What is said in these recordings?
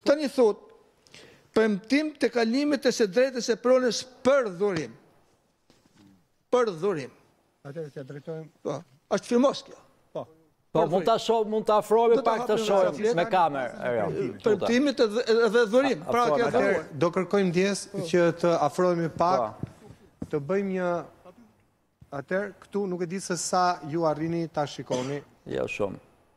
Tani thot, premtim të kalimit të së drejtës së pronës për dhurim. Për dhurim. Atëherë të drejtojmë. Po, është firmos kjo. Po, mund të afrojme pak të shohim me kamerë. Premtimit dhe dhurim. Pra, atëherë do kërkojmë ndjes që të afrohemi pak, të bëjmë një. Atëherë këtu nuk e di se sa ju arrini ta shikoni. Jo shumë.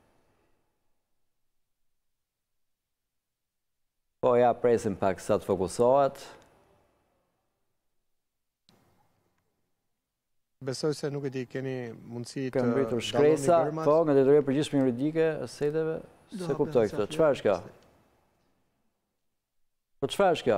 Po, ja presim pak sa të fokusohet. Besoj se nuk e di, keni mundësi të Këmë mbritur shkresa, po, nga Drejtoria e Përgjithshme Juridike e Seteve, se kuptoj këtë. Çfarë është kjo? Po çfarë është kjo?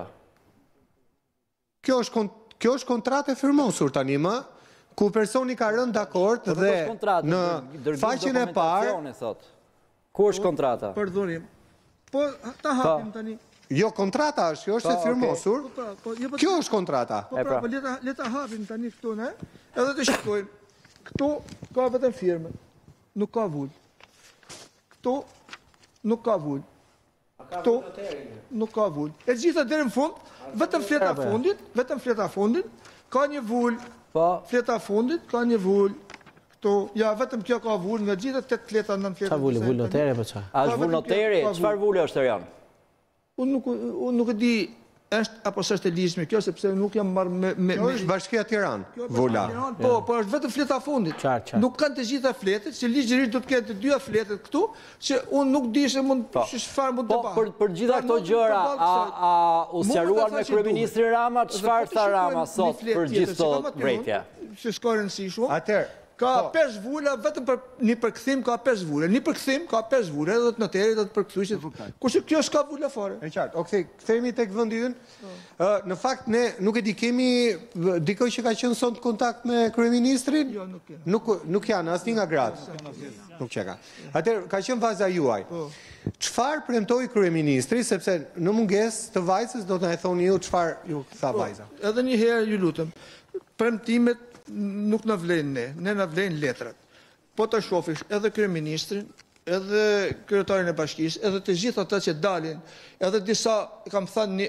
Kjo është kontratë e firmosur tani më, ku personi ka rënë dakord dhe në faqen e parë. Ku është kontrata? Për dhurim. Po, ta hapim tani. Jo, kontrata është, kjo është e firmosur. Kjo është kontrata. Po, pra, leta hapim tani këtu, ne? Edhe të shikojmë. Këtu ka vetëm firme. Nuk ka vull. Këtu nuk ka vull. Këtu nuk ka vull. E gjitha deri në fund, vetëm fleta fundit, ka një vull. Fleta fundit, ka një vull. Këtu, ja, vetëm kjo ka vull, nga gjitha 8 fleta, 9 fleta. Qa vull, vull notere, për qa? A është vull noteri? Qëfar vull është të janë? Unë nuk e di është apo s'është e ligjshme kjo, sepse nuk jam marrë me... Kjo është Bashkia Tiranë, vulla. Po është vetëm fleta fundit. Nuk kanë të gjitha fletet, që ligjërisht do të ketë të dyja fletet këtu, që unë nuk di se çfarë mund të bëj. Po, për gjitha këto gjëra, a u sqaruan me kryeministri Rama, çfarë tha Rama sot për gjithë këto vërejtje? Se s'ka rëndësi shumë. Atëherë, ka 5 vula, vetëm për një përkthim ka 5 vula. Një përkthim ka 5 vula, edhe të noteri dhe të përkthyesit. Kurse kjo s'ka vula fare. E qartë. Okej, kthehemi tek vendi ynë. Në fakt ne nuk e di, kemi dikoj që ka qenë sot në kontakt me kryeministrin? Jo, nuk janë. Nuk janë asnjë nga gratë. Nuk çeka. Atëherë ka qenë vaza juaj. Çfarë premtoi kryeministri, sepse në mungesë të vajzës do të na thoni ju çfarë ju tha vajza. Edhe një herë ju lutem. Premtimet nuk në vlenë ne në vlenë letrat. Po të shofish edhe kryeministrin, edhe kryetarin e bashkisë, edhe të gjithë ata që dalin, edhe disa, kam thënë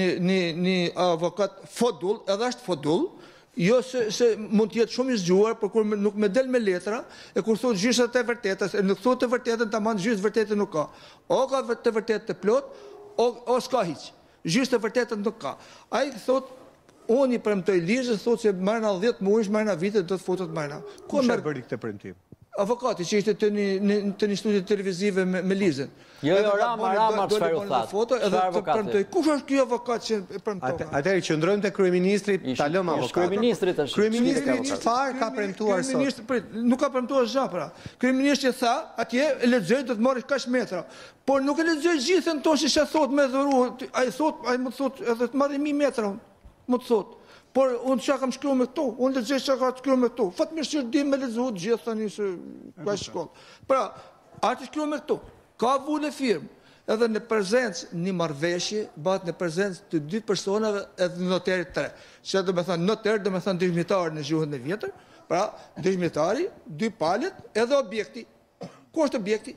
një avokat fodull, edhe është fodull, jo se mund të jetë shumë i zgjuar, por kur nuk me del me letra, e kur thot gjysat e vërtetës, e nuk thot të vërtetën të manë, gjysë vërtetën nuk ka. O ka të vërtetë të plot, o s'ka hiq. Gjysë të vërtetën nuk ka. A i thot, unë i premtoj ligjën, thot që marrëna 10 muajsh, marrëna vite, do të futet marrëna. Kush e bëri këtë premtim? Avokati që ishte të një studi televizive me ligjën. Jo, Rama çfarë u thatë? Edhe të premtoj. Kush është ky avokat që e premtoi? Atëherë qëndrojmë te kryeministri, ta lëm avokatin. Kryeministri tash. Kryeministri çfarë ka premtuar sot? Nuk ka premtuar gjë pra. Kryeministri tha, atje e lexoj do të marrësh kaq metra. Por nuk e lexoj gjithën tonë që thot me dhuru. Ai më thot edhe të marrë 1000 metra. Më të thot, por unë që kam shkruar me këtu, unë lexoj që ka shkruar me këtu, fatmirësisht di me lexuar gjithë tani se ka shkollë. Pra, atë shkruar me këtu, ka vullë firmë, edhe në prezencë një marrëveshje, bëhet në prezencë të 2 personave edhe noterit 3. Që do me thënë noter, do me thënë dëshmitari në gjuhën e vjetër, pra dëshmitari, 2 palët, edhe objekti. Ku është objekti?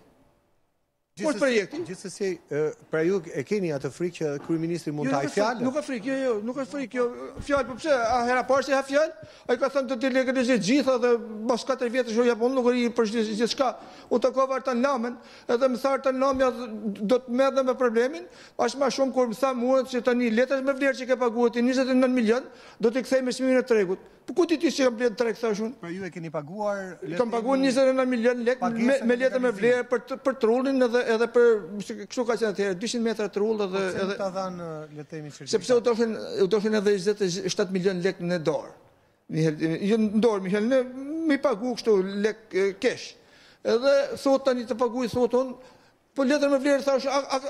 Ku është projekti? Gjithsesi, pra ju e keni atë frikë që kryeministri mund të hajë fjalë? Nuk ka frikë, jo, nuk ka frikë. Fjalë, po pse? A hera parë se ha fjalë? Ai ka thënë do të legalizoj gjitha dhe mos 4 vjetë shoja po nuk ri për gjithçka. U takova Artan Lamën, edhe më tha Artan Lamja do të merr me problemin, as më shumë kur më tha mua se tani letrat me vlerë që ke paguar ti 29 milion, do t'i kthej me çmimin e tregut. Po ku ti që kam bler treg thashun? Pra ju e keni paguar letrat? Kam paguar 29 milion lekë me letra me vlerë për trullin edhe për kështu ka qenë atëherë 200 metra trull edhe ta dhanë letemi certifikat. Sepse u doshin edhe 27 milion lekë në dorë. Jo në dorë, Mihel, mi pagu kështu lekë kesh. Edhe thot tani të paguaj thot unë, po letra me vlerë thash,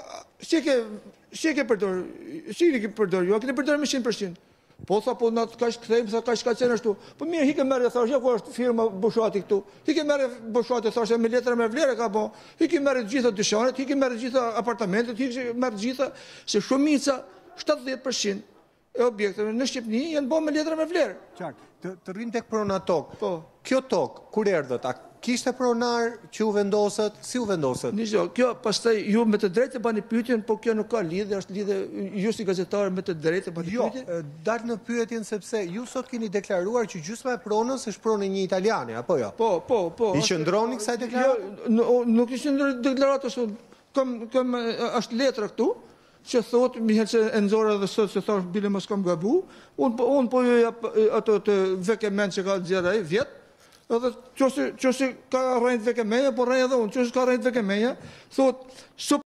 si e ke përdor? Si e ke përdor? Jo, a keni përdor me 100%. Po tha, po na kaç kthejmë, sa kaç ka qenë ashtu. Po mirë, hike merre thash, ja ku është firma Bushati këtu. Hike merre Bushati thash me letra me vlerë ka bë. Hike merre të gjitha dyqanet, hike merre të gjitha apartamentet, hike merre të gjitha se shumica 70% e objekteve në Shqipëri janë bërë me letra me vlerë. Qartë. Të rrim tek prona tokë. Po. Kjo tokë kur erdhët, kishte pronar që u vendosët, si u vendosët? Kjo pastaj ju me të drejtë bani pyetjen, por kjo nuk ka lidhje, është lidhje ju si gazetar me të drejtë bani pyetjen. Dal në pyetjen sepse ju sot keni deklaruar që gjysma e pronës është pronë një italiane, apo jo? Po. I qëndroni kësaj deklarate? Nuk i qëndroni deklarate, është letra këtu, që thot, mihet që e nëzora dhe sot, që thash, bile mos kam gabu, unë po ju jap ato të vekemen që ka nxjerrë ai vjet, edhe qëse ka rrejt vekemenja, po rrejt edhe unë, qëse ka rrejt vekemenja, thot,